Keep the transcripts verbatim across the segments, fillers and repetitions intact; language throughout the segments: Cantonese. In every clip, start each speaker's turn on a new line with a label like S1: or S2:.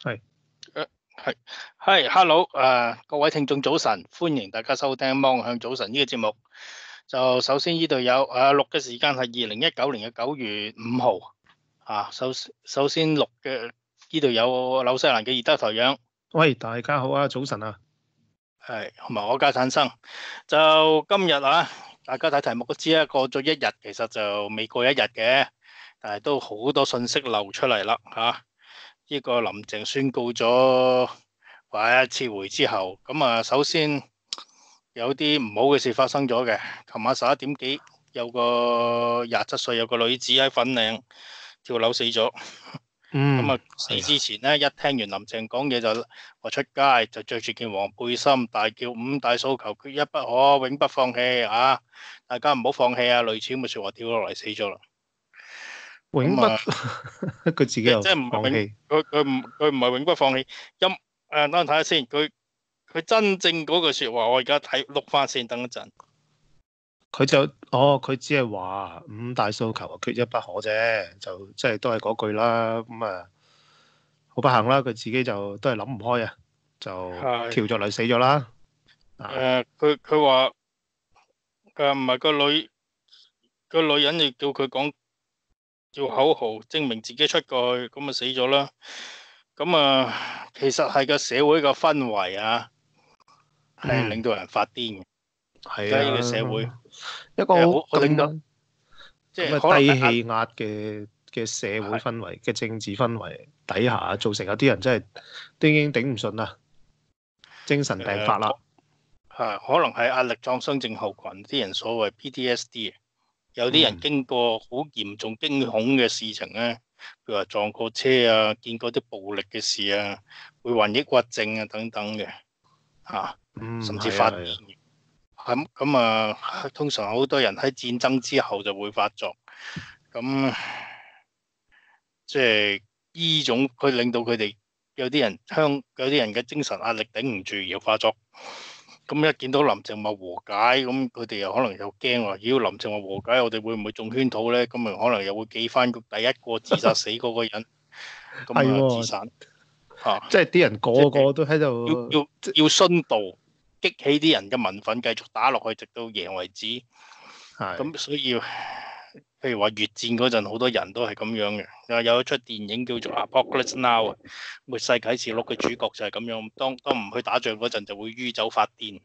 S1: 係，
S2: 誒係係，hello 誒，各位聽眾早晨，歡迎大家收聽《芒向早晨》呢個節目。就首先呢度有誒錄嘅時間係二零一九年嘅九月五號啊。首首先錄嘅呢度有紐西蘭嘅熱帶台陽，
S1: 喂，大家好啊，早晨啊，
S2: 係同埋我家產生。就今日啊，大家睇題目都知啦，過咗一日，其實就未過一日嘅，但係都好多信息流出嚟啦嚇。呢個林鄭宣告咗話撤回之後，咁啊首先有啲唔好嘅事發生咗嘅。琴晚十一點幾，有個廿七歲有個女子喺粉嶺跳樓死咗。
S1: 嗯，
S2: 咁啊死之前咧，一聽完林鄭講嘢就話出街就着住件黃背心，大叫五大訴求缺一不可，永不放棄啊！大家唔好放棄啊！類似咁嘅説話跳落嚟死咗啦。
S1: 永不，
S2: 咁啊
S1: 佢自己又
S2: 即即係唔係永，
S1: 放棄，
S2: 佢佢唔佢唔係永不放棄。音誒，等我睇下先，佢佢真正嗰句説話，我而家睇錄翻先，等一陣。
S1: 佢就哦，佢只係話五大訴求缺一不可啫，就即係都係嗰句啦。咁啊，好不幸啦，佢自己就都係諗唔開啊，就
S2: 係
S1: 跳咗嚟死咗啦。啊，
S2: 誒，佢佢話誒唔係個女個女人，亦叫佢講叫口號，證明自己出過去，咁啊死咗啦。咁啊，其實係個社會個氛圍啊，係
S1: 嗯，
S2: 令到人發癲嘅。而
S1: 係
S2: 家呢個社會
S1: 啊，一個
S2: 誒好好令到
S1: 咁
S2: 即係
S1: 咁嘅
S2: 可能係壓
S1: 低氣壓嘅嘅社會
S2: 係
S1: 氛圍嘅政治氛圍底下，造成有啲人真係都已經頂唔順啦，精神病發啦。
S2: 誒係可能係壓力創傷症候群，啲人所謂 P T S D。有啲人
S1: 嗯
S2: 經過好嚴重驚恐嘅事情咧，譬如話撞過車啊，見過啲暴力嘅事啊，會患抑鬱症啊等等嘅嚇，
S1: 嗯，
S2: 甚至
S1: 係啊，係啊。
S2: 發癲嘅。咁咁啊，通常好多人喺戰爭之後就會發作，咁即係呢種佢令到佢哋有啲人香有啲人嘅精神壓力頂唔住要發作。咁一見到林鄭話和解，咁佢哋又可能又驚話，如果林鄭話和解，我哋會唔會中圈套咧？咁咪可能又會記翻第一個自殺死嗰個人，咁啊自
S1: 係喎，
S2: 殺嚇，
S1: 即係啲人
S2: 即係
S1: 個個都喺
S2: 要
S1: 度，
S2: 要要殉道，激起啲人嘅民憤，繼續打落去，直到贏為止。
S1: 係
S2: 咁所以，譬如話越戰嗰陣，好多人都係咁樣嘅。有有一出電影叫做《Apocalypse Now》啊，末世啟示錄嘅主角就係咁樣。當當唔去打仗嗰陣，就會酗酒發癲。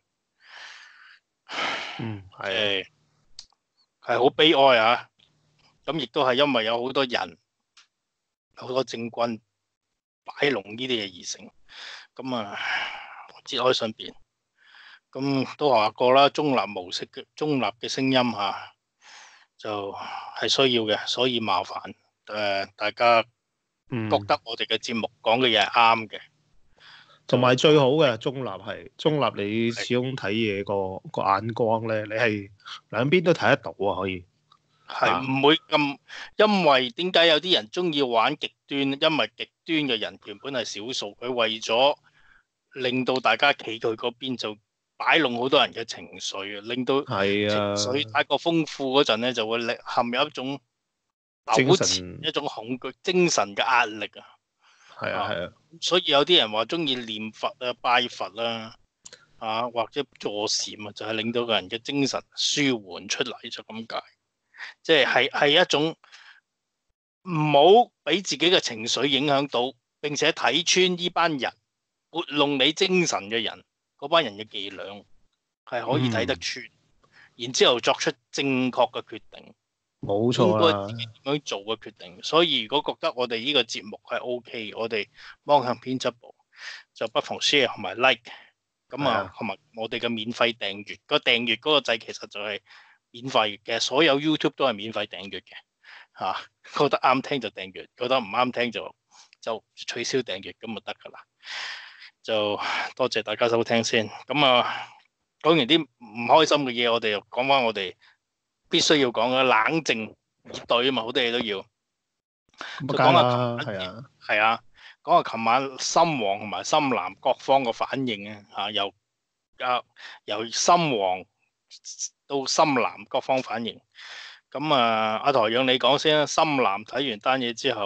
S1: 嗯
S2: 即
S1: 係啊，
S2: 係係好悲哀啊！咁亦都係因為有好多人、好多政軍擺弄呢啲嘢而成。咁啊，節哀順變。咁都話過啦，中立模式嘅中立嘅聲音嚇，就係需要嘅，所以麻煩誒大家
S1: 嗯，
S2: 覺得我哋嘅節目講嘅嘢係啱嘅，
S1: 同埋
S2: 就
S1: 最好嘅中立係中立，你
S2: 係
S1: 始終睇嘢個個眼光咧，你係兩邊都睇得到啊，可以
S2: 係
S1: 啊，
S2: 唔會咁，因為點解有啲人中意玩極端？因為極端嘅人原本係少數，佢為咗令到大家企佢嗰邊，就擺弄好多人嘅情緒，令到
S1: 係
S2: 情緒
S1: 啊，
S2: 太過豐富嗰陣咧，就會令陷入一種糾
S1: 精
S2: 纏、
S1: 神
S2: 一種恐懼、精神嘅壓力啊！啊，
S1: 係啊係啊，
S2: 所以有啲人話中意念佛啊、拜佛啊，啊或者坐禪啊，就係令到個人嘅精神舒緩出嚟，就咁解。即係係係一種唔好俾自己嘅情緒影響到，並且睇穿呢班人活弄你精神嘅人，嗰班人嘅伎倆係可以睇得
S1: 嗯，
S2: 穿，然之後作出正確嘅決定，
S1: 冇
S2: 應該
S1: 錯啦，
S2: 自己點樣做嘅決定。所以如果覺得我哋呢個節目係 OK，我哋芒向編輯部就不妨 share 同埋 like，咁
S1: 係啊，
S2: 啊同埋我哋嘅免費訂閱，個訂閱嗰個掣其實就係免費嘅，所有 YouTube 都係免費訂閱嘅。嚇、啊，覺得啱聽就訂閱，覺得唔啱聽就就取消訂閱咁就得㗎啦。就多謝大家收聽先。咁啊，講完啲唔開心嘅嘢，我哋又講翻我哋必須要講嘅冷靜以對啊嘛，好多嘢都要。
S1: 咁
S2: 就講下
S1: 梗係啦，
S2: 琴晚，
S1: 係啊，
S2: 係啊，講下琴晚深黃同埋深藍各方嘅反應啊，嚇由啊由深黃到深藍各方反應。咁啊，阿台陽你講先啦。深藍睇完單嘢之後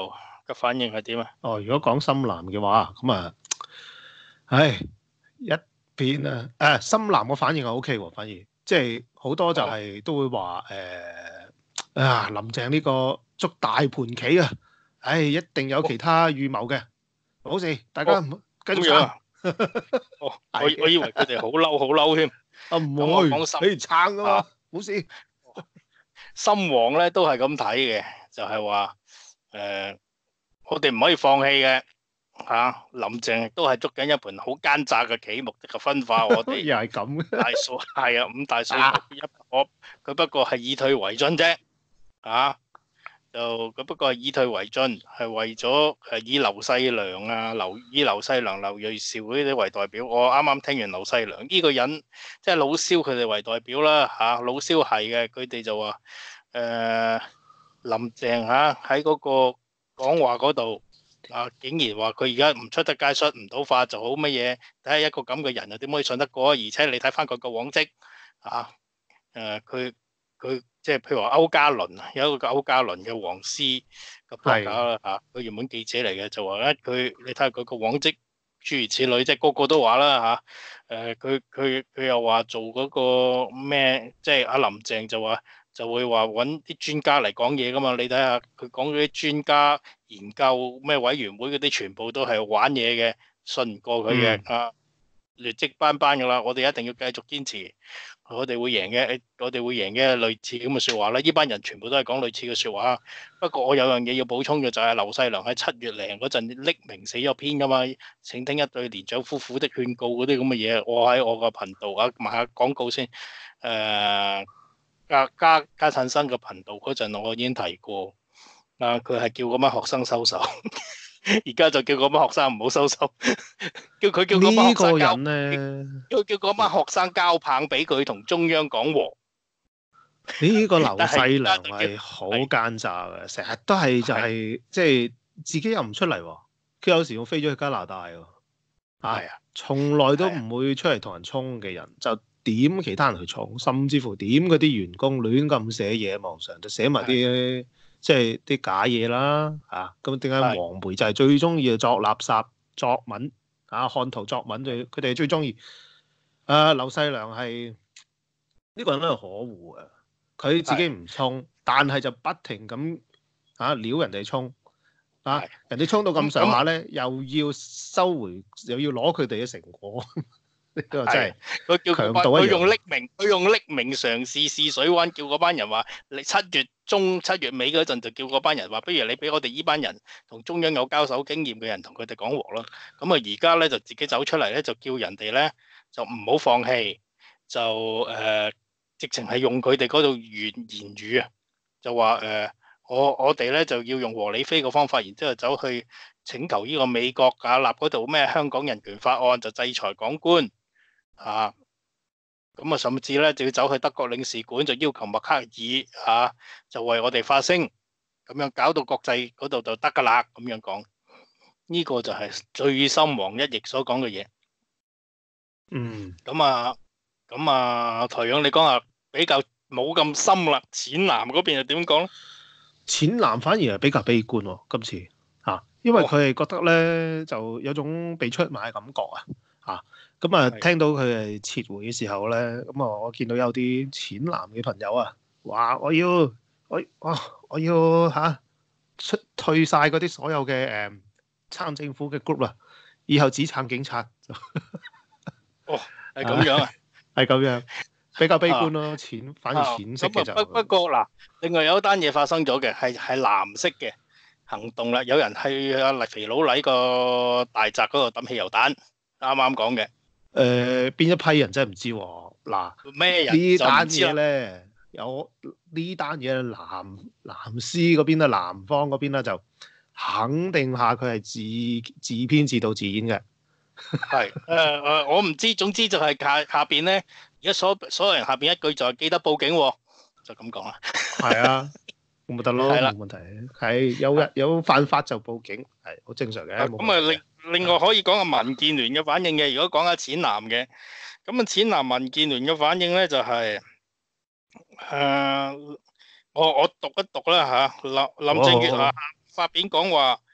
S2: 嘅反應係點啊？
S1: 哦，如果講深藍嘅話，咁啊，唉，一片啊，誒，深藍嘅反應係 O K 喎，反而即係好多就係都會話誒啊，林鄭呢個捉大盤棋啊，唉，一定有其他預謀嘅，冇事，大家唔好繼續撐。
S2: 咁樣啊？哦，我我以為佢哋好嬲好嬲添。
S1: 啊唔
S2: 咁我
S1: 會，
S2: 講深
S1: 你撐噶嘛，冇事。
S2: 深黃咧都係咁睇嘅，就係話誒，我哋唔可以放棄嘅嚇。林鄭亦都係捉緊一盤好奸詐嘅棋，目的係分化我哋。
S1: 又係咁嘅。
S2: 大數係啊，五大訴求一可，佢不過係以退為進啫，啊，就佢不過係以退為進，係為咗誒以劉細良啊、劉以劉細良、劉銳紹嗰啲為代表。我啱啱聽完劉細良呢個人，即係老蕭佢哋為代表啦嚇。老蕭係嘅，佢哋就話誒林鄭嚇喺嗰個講話嗰度。啊！竟然話佢而家唔出得街，出唔到化就好乜嘢？睇下一個咁嘅人又點可以信得過啊？而且你睇翻佢個往績啊，誒佢佢即係譬如話歐嘉倫啊，有一個歐嘉倫嘅黃絲個 blogger 啦嚇，佢原本記者嚟嘅，就話咧佢你睇下佢個往績諸如此類，即係個個都話啦嚇。誒佢佢佢又話做嗰個咩？即係阿林鄭就話。就會話揾啲專家嚟講嘢噶嘛？你睇下佢講嗰啲專家研究咩委員會嗰啲，全部都係玩嘢嘅，信唔過佢嘅、嗯、啊，劣跡斑斑噶啦！我哋一定要繼續堅持，我哋會贏嘅，我哋會贏嘅，類似咁嘅説話啦。呢班人全部都係講類似嘅説話。不過我有樣嘢要補充嘅就係劉細良喺七月零嗰陣匿名寫咗篇噶嘛，請聽一對年長夫婦的勸告嗰啲咁嘅嘢。我喺我個頻道啊賣下廣告先，誒、呃。家家家產生嘅頻道嗰陣，我已經提過，啊，佢係叫嗰班學生收手，而家就叫嗰班學生唔好收手，叫佢叫嗰班學生交，叫叫嗰班學生交棒俾佢同中央講和。
S1: 呢個劉細良係好奸詐嘅，成日都係就係即係自己又唔出嚟喎，佢有時會飛咗去加拿大喎，啊，從來都唔會出嚟同人衝嘅人就。點其他人去衝，甚至乎點嗰啲員工亂咁寫嘢，網上就寫埋啲即係啲假嘢啦嚇。咁點解黃媒就係最中意作垃圾作文啊？看圖作文最佢哋最中意。誒劉細良係呢、呢個人都係可惡嘅，佢自己唔衝，但係就不停咁啊撩人哋衝啊，人哋衝到咁上下咧，又要收回，又要攞佢哋嘅成果。呢個真係
S2: 佢叫佢用匿名，佢用匿名嘗試試水溫，叫嗰班人話：你七月中、七月尾嗰陣就叫嗰班人話，不如你俾我哋呢班人同中央有交手經驗嘅人同佢哋講和咯。咁啊，而家咧就自己走出嚟咧，就叫人哋咧就唔好放棄，就誒、呃、直情係用佢哋嗰度言言語啊，就話誒、呃、我我哋咧就要用和理非嘅方法，然之後走去請求呢個美國啊立嗰度咩香港人權法案，就制裁港官。啊，咁啊，甚至咧就要走去德國領事館，就要求默克爾啊，就為我哋發聲，咁樣搞到國際嗰度就得噶啦，咁樣講，呢、這個就係最深黃一翼所講嘅嘢。
S1: 嗯，
S2: 咁啊，咁啊，台長你講下比較冇咁深啦，淺藍嗰邊又點講咧？
S1: 淺藍反而係比較悲觀喎，今次嚇、啊，因為佢係覺得咧、哦、就有種被出賣嘅感覺啊，嚇。咁啊，聽到佢係撤回嘅時候咧，咁啊，我見到有啲淺藍嘅朋友啊，話我要我我我要嚇、啊、出退晒嗰啲所有嘅誒撐政府嘅 group 啊，以後只撐警察。
S2: 哦，係咁樣啊，
S1: 係咁樣，比較悲觀咯，淺、啊、反而淺色嘅就。
S2: 不不過嗱，另外有一單嘢發生咗嘅，係係藍色嘅行動啦，有人去阿黎肥佬黎個大宅嗰度抌汽油彈，啱啱講嘅。
S1: 誒、呃、邊一批人真係唔知喎，嗱
S2: 咩人
S1: 呢單嘢咧，有呢單嘢藍藍絲嗰邊咧，南方嗰邊咧就肯定下佢係自自編自導自演嘅。
S2: 係誒誒，我唔知，總之就係下下邊咧，而家所所有人下邊一句就係記得報警、哦，就咁講啦。係
S1: 啊，咁咪得咯，冇問題。係有日有犯法就報警，係好正常嘅。
S2: 咁啊，另另外可以講下民建聯嘅反應嘅。如果講下淺藍嘅，咁啊淺藍民建聯嘅反應咧就係、是、誒、呃，我我讀一讀啦嚇。林林鄭月娥發表講話，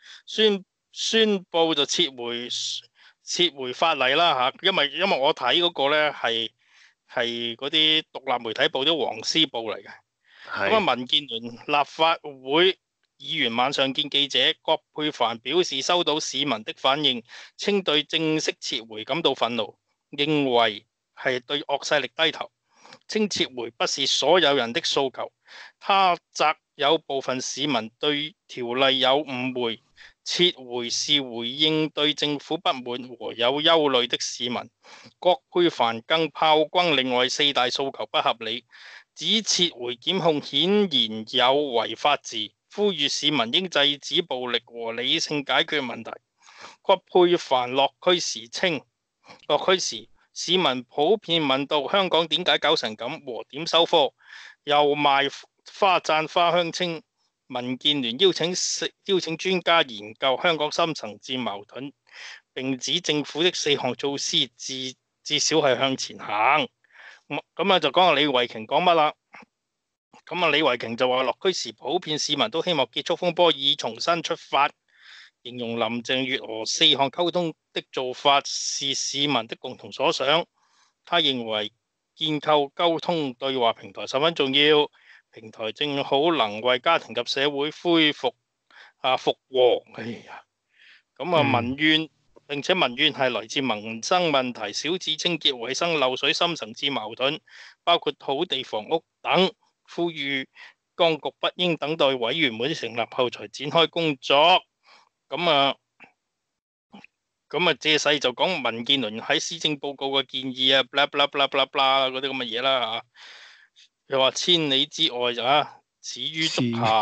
S2: 宣宣佈就撤回撤回法例啦嚇，因為因為我睇嗰個咧係係嗰啲獨立媒體報啲黃絲報嚟嘅。咁啊，
S1: 係
S2: 民建聯立法會議員晚上見記者，葛珮帆表示收到市民的反應，稱對正式撤回感到憤怒，認為係對惡勢力低頭，稱撤回不是所有人的訴求。他責有部分市民對條例有誤會，撤回是回應對政府不滿和有憂慮的市民。葛珮帆更炮轟另外四大訴求不合理，指撤回檢控顯然有違法治，呼籲市民應制止暴力和理性解決問題。葛珮帆落區時稱，落區時市民普遍問到香港點解搞成咁和點收科，又賣花讚花香，稱民建聯邀請邀請專家研究香港深層次矛盾，並指政府的四項措施至至少係向前行。咁啊就講下李慧瓊講乜啦。咁啊李慧瓊就話落區時普遍市民都希望結束風波以重新出發，形容林鄭月娥四項溝通的做法是市民的共同所想。他認為建構溝通對話平台十分重要，平台正好能為家庭及社會恢復啊復和。哎呀，咁啊民怨。嗯並且民怨係來自民生問題、小至清潔衛生、漏水深層次矛盾，包括土地房屋等，呼籲當局不應等待委員會成立後才展開工作。咁啊，咁啊借勢就講民建聯喺施政報告嘅建議啊，blah blah blah blah blah 嗰啲咁嘅嘢啦嚇。又話千里之外就啊，始於足下。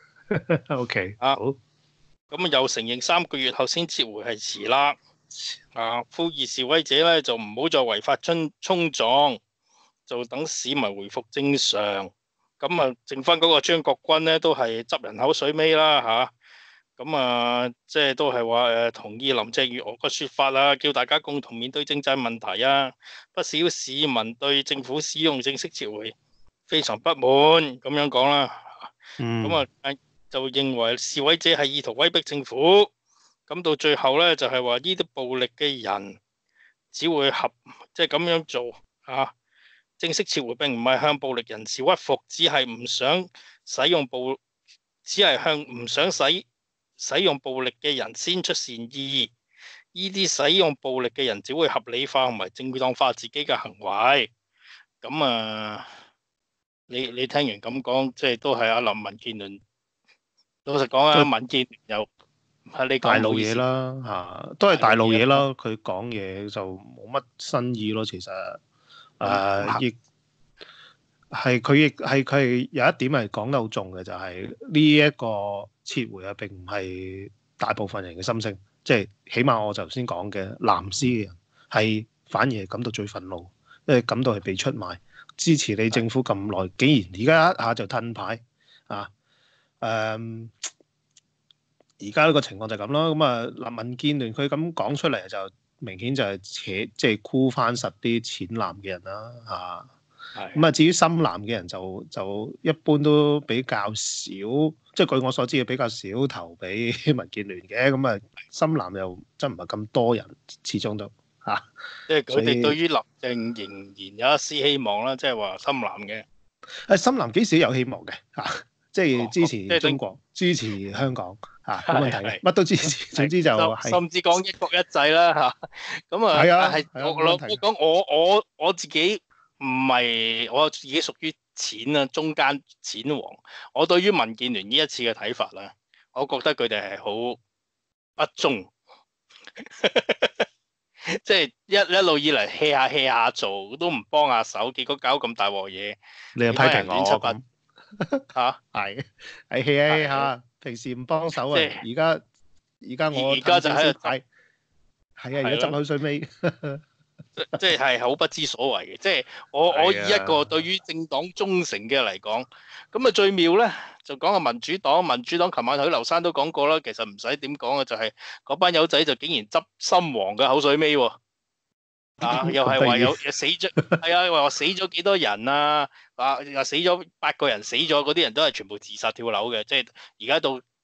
S1: OK
S2: 啊。
S1: 好。
S2: 咁又承認三個月後先撤回係遲啦，啊！呼籲示威者咧就唔好再違法衝衝撞，就等市民回復正常。咁啊，剩翻嗰個張國軍咧都係執人口水尾啦嚇。咁啊，即係都係話誒同意林鄭月娥個説法啦，叫大家共同面對政制問題啊。不少市民對政府使用正式撤回非常不滿，咁樣講啦。
S1: 嗯。
S2: 咁啊。就認為示威者係意圖威逼政府，咁到最後咧就係話呢啲暴力嘅人只會合即係咁樣做啊。正式撤回並唔係向暴力人士屈服，只係唔想使用暴，只係向唔想使使用暴力嘅人先出善意。呢啲使用暴力嘅人只會合理化同埋正當化自己嘅行為。咁啊，你你聽完咁講，即係都係阿林民建聯。老實講啊，民建聯又係你
S1: 大路嘢啦嚇，都係大路嘢啦。佢講嘢就冇乜新意咯，其實誒亦係佢亦係佢係有一點係講得好重嘅，就係呢一個撤回啊並唔係大部分人嘅心聲，即係起碼我頭先講嘅藍絲嘅人係反而係感到最憤怒，因為感到係被出賣，支持你政府咁耐，竟然而家一下就褪牌啊！誒，而家呢個情況就係咁咯。咁啊，嗱，民建聯佢咁講出嚟就明顯就係扯，即係箍翻實啲淺藍嘅人啦嚇。咁啊，至於深藍嘅人就就一般都比較少，即係據我所知嘅比較少投俾民建聯嘅。咁啊，深藍又真唔係咁多人，始終都嚇。
S2: 即係佢哋對於林鄭仍然有一絲希望啦，即係話深藍嘅。
S1: 誒，深藍幾時有希望嘅嚇？即係支持中國、哦、支持香港嚇，冇問題嘅，乜都支持。總之就係
S2: 甚至講一國一制啦嚇。咁啊，
S1: 係啊，
S2: 係我我講我我我自己唔係我自己屬於淺啊，中間淺黃。我對於民建聯呢一次嘅睇法啦，我覺得佢哋係好不忠，即係一一路以嚟 hea 下 hea 下做，都唔幫下手，結果搞咁大鑊嘢。
S1: 你又批評我咁？
S2: 嚇，
S1: 係係 hea 下，平時唔幫手啊！而家而家我
S2: 而家就喺度
S1: 係係啊，而家執口水尾，
S2: 即係係好不知所謂嘅。即係我我以一個對於政黨忠誠嘅嚟講，咁啊最妙咧就講個民主黨，民主黨琴晚許留山都講過啦。其實唔使點講嘅，就係嗰班友仔就竟然執深黃嘅口水尾喎。啊！又係話有又死咗，係啊！話死咗幾多人啊？啊！又死咗八個人，死咗嗰啲人都係全部自殺跳樓嘅，即係而家到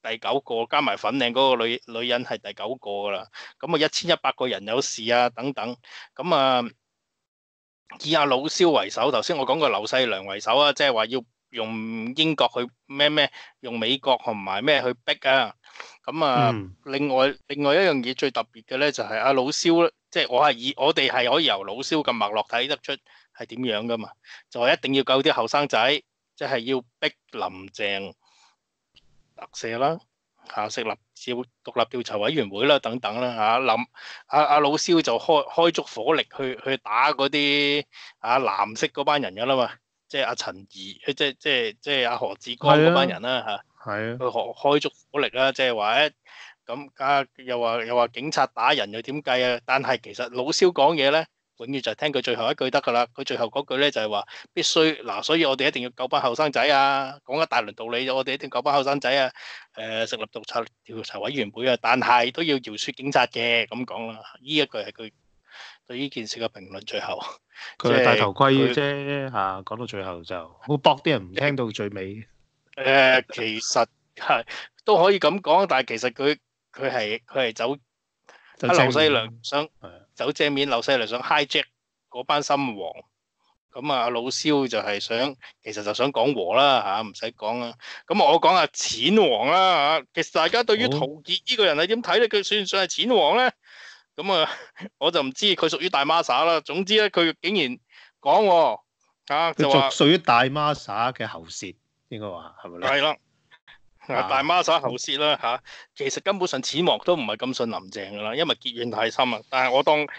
S2: 第九個，加埋粉嶺嗰個女女人係第九個噶啦。咁啊一千一百個人有事啊等等。咁啊以阿老蕭為首，頭先我講過劉細良為首啊，即係話要用英國去咩咩，用美國同埋咩去逼啊。咁啊，
S1: 嗯
S2: 另外另外一樣嘢最特別嘅咧，就係阿老蕭咧，即係我係以我哋係可以由老蕭咁脈絡睇得出係點樣噶嘛，就係一定要救啲後生仔，即係要逼林鄭特赦啦，嚇成立調獨立調查委員會啦，等等啦嚇。林阿阿老蕭就開開足火力去去打嗰啲啊藍色嗰班人噶啦嘛，即係阿陳怡，即係即係即係阿何志剛嗰班人啦嚇。
S1: 係啊，
S2: 佢開開足火力啦，即係話咧咁啊，又話又話警察打人又點計啊？但係其實老蕭講嘢咧，永遠就係聽佢最後一句得噶啦。佢最後嗰句咧就係話必須嗱，所以我哋一定要救班後生仔啊！講一大輪道理，我哋一定要救班後生仔啊！誒，成立調查調查委員會啊，但係都要饒恕警察嘅咁講啦。呢一句係佢對呢件事嘅評論。最後
S1: 佢係戴頭盔嘅啫嚇，講到最後就好搏啲人唔聽到最尾。
S2: 誒、呃，其實係都可以咁講，但係其實佢佢係佢係走阿劉細良想走正面，劉細良想 hijack 嗰班心黃，咁啊老蕭就係想，其實就想講和啦嚇，唔使講啦。咁我講下錢王啦嚇，其實大家對於陶傑呢個人係點睇咧？佢算唔算係錢王咧？咁啊，我就唔知佢屬於大孖沙啦。總之咧，佢竟然講喎嚇，就話
S1: 屬於大孖沙嘅喉舌。應該話係咪咧？
S2: 係啦，啊大孖沙喉舌啦嚇，其實根本上錢王都唔係咁信林鄭噶啦，因為結怨太深啊。但係我當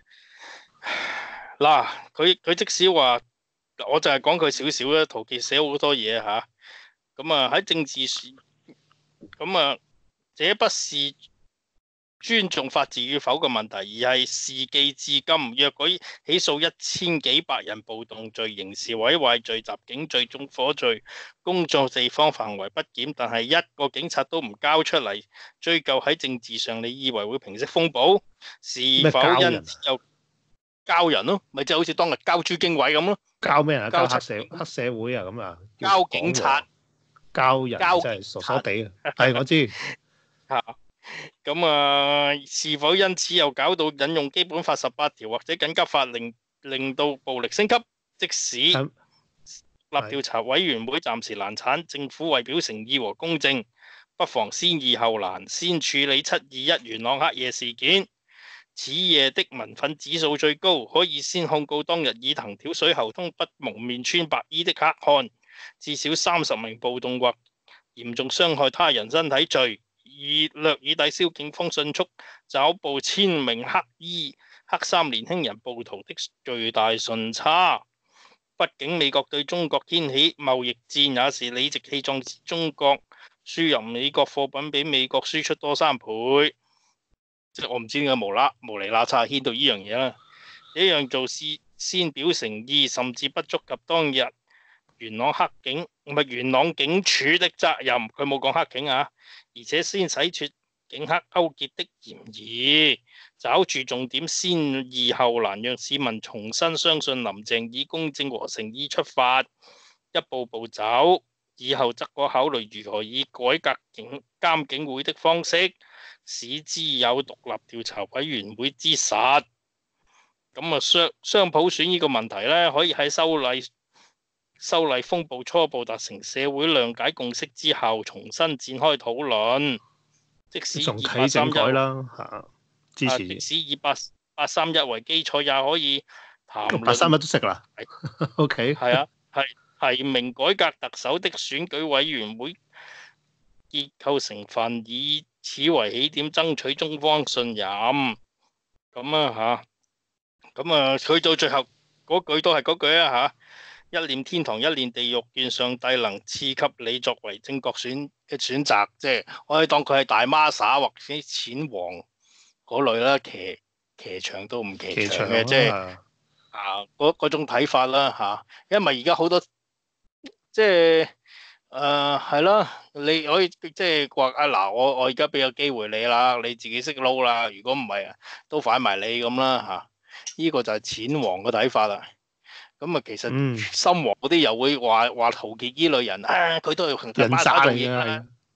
S2: 嗱，佢佢即使話，我就係講佢少少啦。陶傑寫好多嘢嚇，咁啊喺政治上，咁啊這不是尊重法治與否嘅問題，而係事既至今，若果起訴一千幾百人暴動罪、刑事毀壞罪、襲警罪、縱火罪、工作地方行為不檢，但係一個警察都唔交出嚟追究，喺政治上你以為會平息風暴？是否因此又交人咯？咪即係好似當日交朱經緯咁咯？
S1: 交咩人啊？交黑社黑社會啊？咁啊？
S2: 交警察、
S1: 交人真係傻傻地啊！係我知
S2: 嚇。咁啊，是否因此又搞到引用基本法十八條或者緊急法令，令到暴力升級？即使立調查委員會暫時難產，政府為表誠意和公正，不妨先易後難，先處理七二一元朗黑夜事件。此夜的民憤指數最高，可以先控告當日以藤條水喉通不蒙面穿白衣的黑漢，至少三十名暴動或嚴重傷害他人身體罪。以略以抵消警方迅速抓捕千名黑衣黑衫年輕人暴徒的巨大順差。畢竟美國對中國掀起貿易戰，也是理直氣壯中國輸入美國貨品比美國輸出多三倍。即係我唔知點解無啦無厘啦差牽到呢樣嘢啦。呢樣做事先表誠意，甚至不足及當日元朗黑警唔係元朗警署的責任。佢冇講黑警啊。而且先洗脫警黑勾結的嫌疑，找住重點，先易後難，讓市民重新相信林鄭以公正和誠意出發，一步步走。以後則可考慮如何以改革警監警會的方式，使之有獨立調查委員會之實。咁啊，雙雙普選呢個問題呢，可以喺修例修例風暴初步達成社會諒解共識之後，重新展開討論。即使以八三一
S1: 啦嚇，支持。
S2: 即使以八八三一為基礎，也可以談論。
S1: 八三一都識啦。O K。
S2: 係啊，係提名改革特首的選舉委員會結構成分，以此為起點，爭取中方信任。咁啊嚇，咁啊去到最後嗰句都係嗰句啊嚇。一念天堂，一念地獄，願上帝能賜給你作為正確選嘅選擇，即係我可以當佢係大孖沙或者錢王嗰類啦，騎騎牆都唔騎牆嘅，即係啊嗰嗰種睇法啦嚇。因為而家好多即係誒係啦，你可以即係話啊嗱，我我而家俾個機會你啦，你自己識撈啦，如果唔係啊，都反埋你咁啦嚇。呢個就係錢王嘅睇法啦。咁啊，其實心王嗰啲又會話話陶傑依類人啊，佢都係人渣嚟嘅。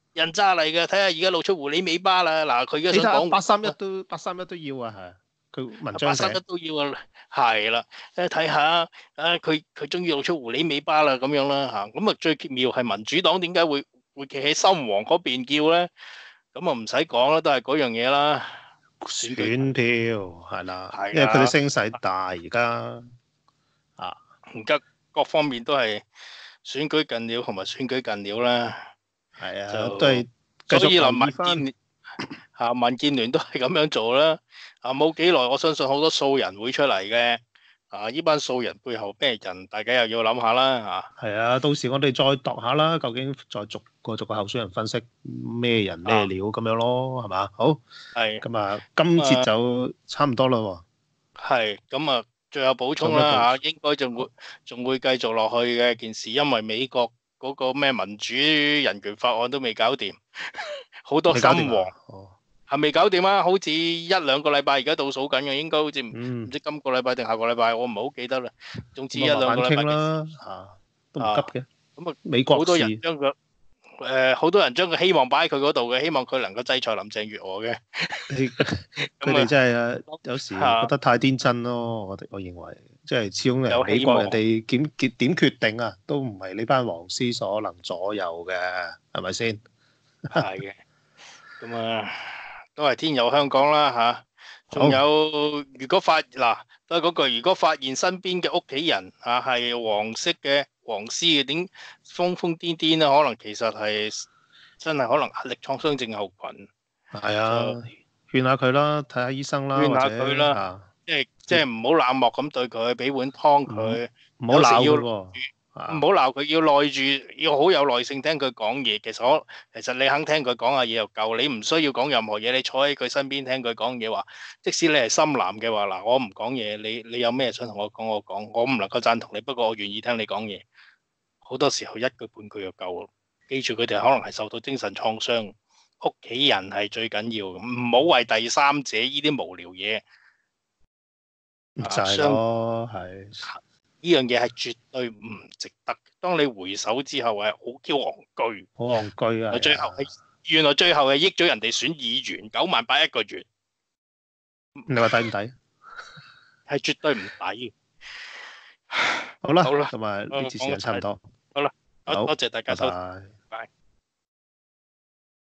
S2: 人渣嚟嘅，睇下而家露出狐狸尾巴啦。嗱，佢而家
S1: 你睇
S2: 想講
S1: 八三一都八三一都要啊，係佢文章寫
S2: 八三一都要啊，係啦。誒睇下啊，佢佢終於露出狐狸尾巴啦，咁樣啦嚇。咁啊最妙係民主黨點解會會企喺深黃嗰邊叫咧？咁啊唔使講啦，都係嗰樣嘢啦。選舉
S1: 選票係啦，
S2: 係
S1: 因為佢哋
S2: 啊，
S1: 聲勢大而家啊，
S2: 而家各方面都係選舉近了，同埋選舉近了啦。
S1: 係啊，
S2: 就
S1: 都係繼續
S2: 所以嗱，民
S1: 留意翻。
S2: 建聯嚇民建聯都係咁樣做啦。啊，冇幾耐，我相信好多素人會出嚟嘅。啊，呢班素人背後咩人，大家又要諗下啦嚇。
S1: 係啊，到時我哋再度下啦，究竟再逐個逐個候選人分析咩人咩料咁樣咯，係嘛？好，
S2: 係
S1: 咁啊，今節就差唔多啦喎。
S2: 係咁啊，最後補充
S1: 仲有補
S2: 啦嚇，應該仲會仲會繼續落去嘅件事，因為美國嗰個咩民主人權法案都未搞掂，好多
S1: 未搞掂
S2: 心黃。
S1: 啊？哦，
S2: 係未搞掂啊？好似一兩個禮拜而家倒數緊嘅，應該好似唔
S1: 嗯
S2: 唔，知今個禮拜定下個禮拜，我唔係好記得啦。總之一
S1: 咁啊，慢慢傾
S2: 兩個禮拜嘅
S1: 啦，
S2: 事
S1: 嚇，都唔
S2: 啊，
S1: 急嘅。
S2: 咁啊，
S1: 美國
S2: 好多人
S1: 事，
S2: 將佢誒，好多人將個希望擺喺佢嗰度嘅，希望佢能夠制裁林鄭月娥嘅。
S1: 佢佢
S2: 咁啊
S1: 哋真係啊，有時覺
S2: 嚇
S1: 得太天真咯。我哋我認為，即係始終
S2: 有
S1: 誒美國
S2: 希望
S1: 人哋點決點決定啊，都唔係呢班黃絲所能左右嘅，係咪先？
S2: 係嘅。咁啊，都係天佑香港啦嚇。仲
S1: 好，
S2: 有，如果發嗱都係嗰句，如果發現身邊嘅屋企人啊係黃色嘅黃絲嘅，點瘋瘋癲癲咧？可能其實係真係可能壓力創傷症候群，
S1: 係
S2: 就
S1: 啊，勸下佢啦，睇下醫生啦，
S2: 勸
S1: 或
S2: 下佢啦，
S1: 者嚇，
S2: 即係即係唔好冷漠咁對佢，俾碗湯
S1: 唔
S2: 佢，
S1: 唔好
S2: 有時要
S1: 鬧佢喎，
S2: 唔
S1: 啊，
S2: 好鬧佢，要耐住，要好有耐性聽佢講嘢。其實我其實你肯聽佢講下嘢就夠，你唔需要講任何嘢，你坐喺佢身邊聽佢講嘢話。即使你係深藍嘅話，嗱，我唔講嘢，你你有咩想同我講，我講，我唔能夠贊同你，不過我願意聽你講嘢。好多時候一句半句就夠啦。記住佢哋可能係受到精神創傷，屋企人係最緊要，唔好為第三者呢啲無聊嘢
S1: 就
S2: 啊
S1: 係
S2: 傷。
S1: 咯，係
S2: 呢樣嘢係絕對唔值得。當你回首之後係好 Q 戇居，
S1: 好戇居啊，係啊，
S2: 最後係原來最後係益咗人哋選議員九萬八一個月，
S1: 你話抵唔抵？
S2: 係絕對唔抵。
S1: 好啦，
S2: 好啦，
S1: 咁啊，呢
S2: 我
S1: 節時間差唔多，
S2: 好啦，
S1: 好，
S2: 多謝大家
S1: 拜
S2: 收睇。
S1: 拜。
S2: 拜。